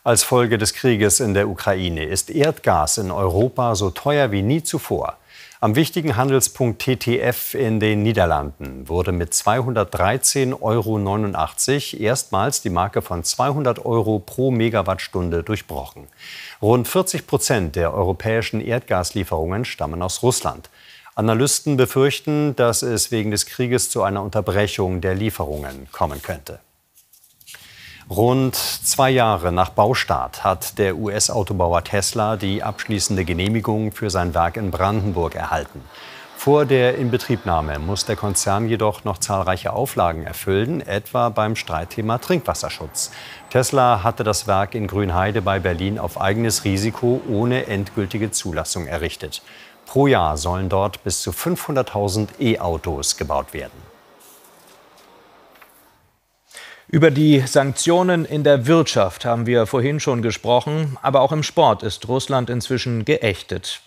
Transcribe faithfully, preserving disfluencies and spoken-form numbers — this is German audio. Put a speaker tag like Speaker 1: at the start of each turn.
Speaker 1: Als Folge des Krieges in der Ukraine ist Erdgas in Europa so teuer wie nie zuvor. Am wichtigen Handelspunkt T T F in den Niederlanden wurde mit zweihundertdreizehn Euro neunundachtzig erstmals die Marke von zweihundert Euro pro Megawattstunde durchbrochen. Rund vierzig Prozent der europäischen Erdgaslieferungen stammen aus Russland. Analysten befürchten, dass es wegen des Krieges zu einer Unterbrechung der Lieferungen kommen könnte. Rund zwei Jahre nach Baustart hat der U S-Autobauer Tesla die abschließende Genehmigung für sein Werk in Brandenburg erhalten. Vor der Inbetriebnahme muss der Konzern jedoch noch zahlreiche Auflagen erfüllen, etwa beim Streitthema Trinkwasserschutz. Tesla hatte das Werk in Grünheide bei Berlin auf eigenes Risiko ohne endgültige Zulassung errichtet. Pro Jahr sollen dort bis zu fünfhunderttausend E-Autos gebaut werden.
Speaker 2: Über die Sanktionen in der Wirtschaft haben wir vorhin schon gesprochen, aber auch im Sport ist Russland inzwischen geächtet.